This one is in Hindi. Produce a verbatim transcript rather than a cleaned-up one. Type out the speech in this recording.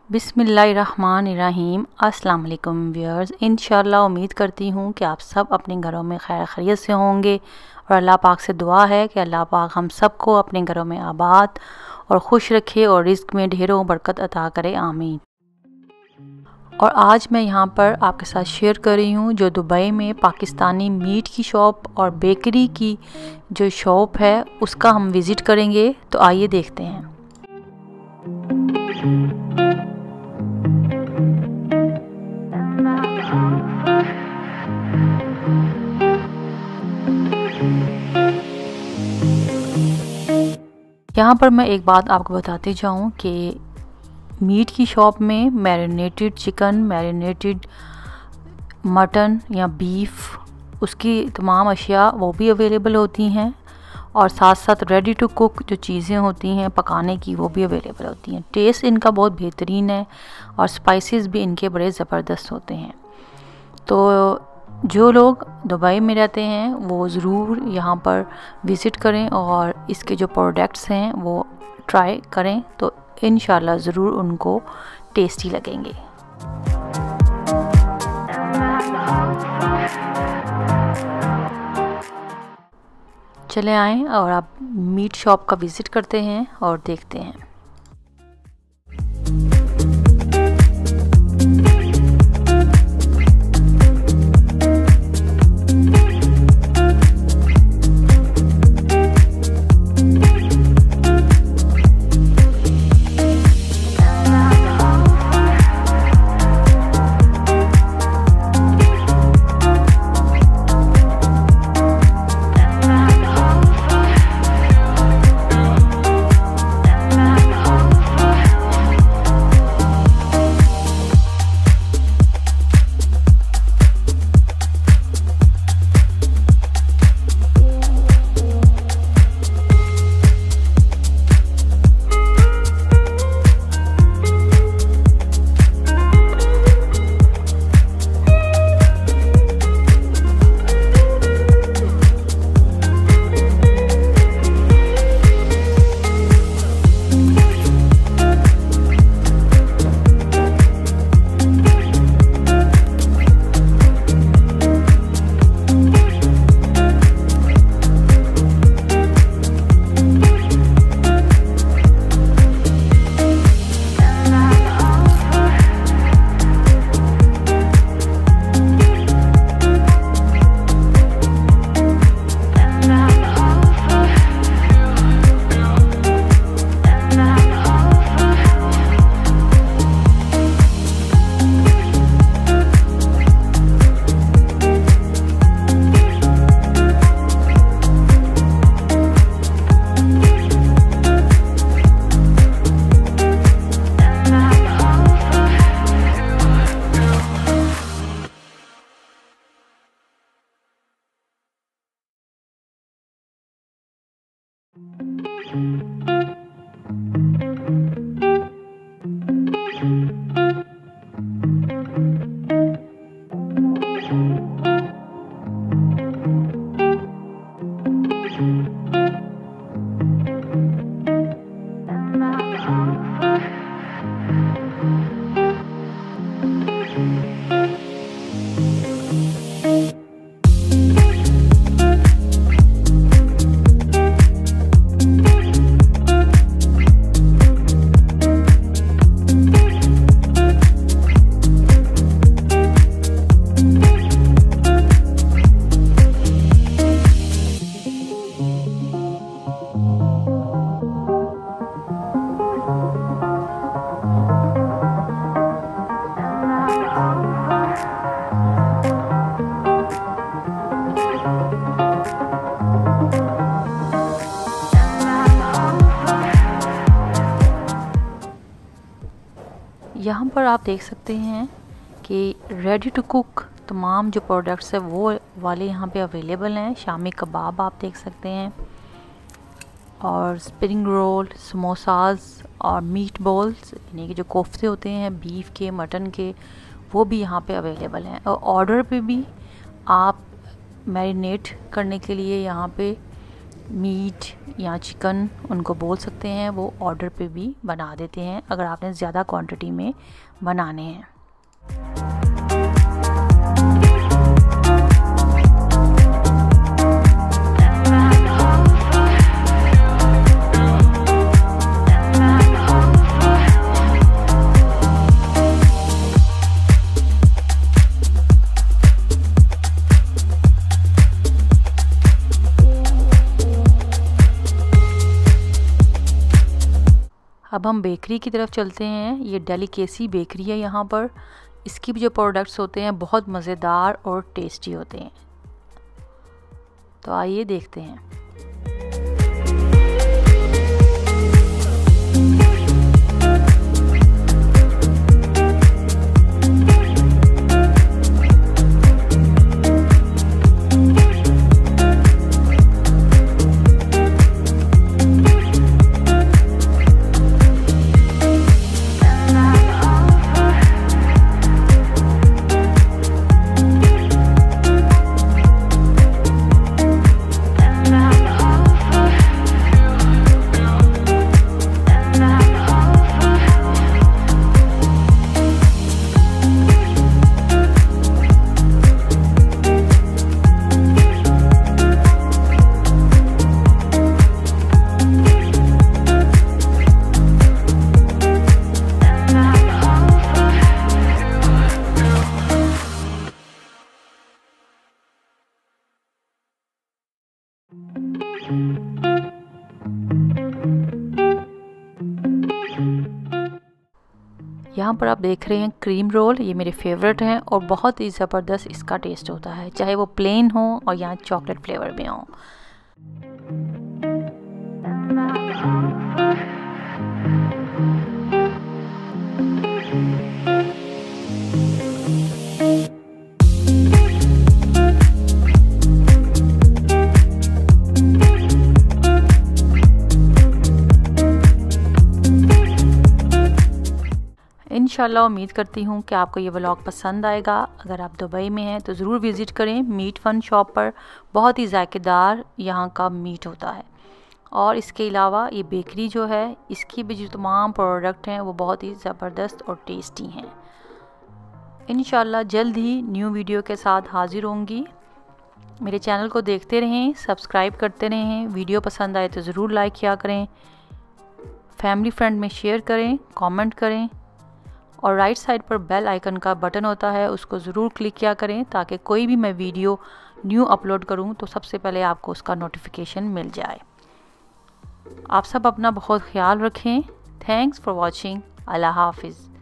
बिस्मिल्लाहिर्रहमानिर्रहीम। अस्सलाम वालेकुम व्यूअर्स। इंशाल्लाह उम्मीद करती हूँ कि आप सब अपने घरों में खैर खैरियत से होंगे और अल्लाह पाक से दुआ है कि अल्लाह पाक हम सबको अपने घरों में आबाद और खुश रखे और रिज़्क में ढेरों बरकत अता करे, आमीन। और आज मैं यहाँ पर आपके साथ शेयर कर रही हूँ जो दुबई में पाकिस्तानी मीट की शॉप और बेकरी की जो शॉप है उसका हम विज़िट करेंगे। तो आइए देखते हैं। यहाँ पर मैं एक बात आपको बताते जाऊँ कि मीट की शॉप में मैरिनेटेड चिकन, मैरिनेटेड मटन या बीफ, उसकी तमाम अशिया वो भी अवेलेबल होती हैं और साथ साथ रेडी टू कुक जो चीज़ें होती हैं पकाने की वो भी अवेलेबल होती हैं। टेस्ट इनका बहुत बेहतरीन है और स्पाइसेस भी इनके बड़े ज़बरदस्त होते हैं। तो जो लोग दुबई में रहते हैं वो ज़रूर यहाँ पर विज़िट करें और इसके जो प्रोडक्ट्स हैं वो ट्राई करें, तो इंशाल्लाह ज़रूर उनको टेस्टी लगेंगे। चले आएँ और आप मीट शॉप का विज़िट करते हैं और देखते हैं। यहाँ पर आप देख सकते हैं कि रेडी टू कुक तमाम जो प्रोडक्ट्स है वो वाले यहाँ पे अवेलेबल हैं। शामी कबाब आप देख सकते हैं और स्प्रिंग रोल, समोसाज और मीट बॉल्स यानी कि जो कोफ्ते होते हैं बीफ के, मटन के, वो भी यहाँ पे अवेलेबल हैं। और ऑर्डर पे भी आप मैरिनेट करने के लिए यहाँ पे मीट या चिकन उनको बोल सकते हैं, वो ऑर्डर पे भी बना देते हैं अगर आपने ज़्यादा क्वांटिटी में बनाने हैं। अब हम बेकरी की तरफ चलते हैं। ये डेलिकेसी बेकरी है यहाँ पर। इसकी भी जो प्रोडक्ट्स होते हैं बहुत मज़ेदार और टेस्टी होते हैं। तो आइए देखते हैं। यहाँ पर आप देख रहे हैं क्रीम रोल। ये मेरे फेवरेट हैं और बहुत ही ज़बरदस्त इसका टेस्ट होता है, चाहे वो प्लेन हो और यहाँ चॉकलेट फ्लेवर में हो। इंशाल्लाह उम्मीद करती हूँ कि आपको ये व्लॉग पसंद आएगा। अगर आप दुबई में हैं तो ज़रूर विज़िट करें मीट फन शॉप पर। बहुत ही जायकेदार यहाँ का मीट होता है। और इसके अलावा ये बेकरी जो है, इसकी भी जो तमाम प्रोडक्ट हैं वो बहुत ही ज़बरदस्त और टेस्टी हैं। इंशाल्लाह जल्द ही न्यू वीडियो के साथ हाज़िर होंगी। मेरे चैनल को देखते रहें, सब्सक्राइब करते रहें। वीडियो पसंद आए तो ज़रूर लाइक किया करें, फैमिली फ्रेंड में शेयर करें, कमेंट करें और राइट साइड पर बेल आइकन का बटन होता है, उसको ज़रूर क्लिक किया करें ताकि कोई भी मैं वीडियो न्यू अपलोड करूं तो सबसे पहले आपको उसका नोटिफिकेशन मिल जाए। आप सब अपना बहुत ख्याल रखें। Thanks for watching. अल्लाह हाफिज़।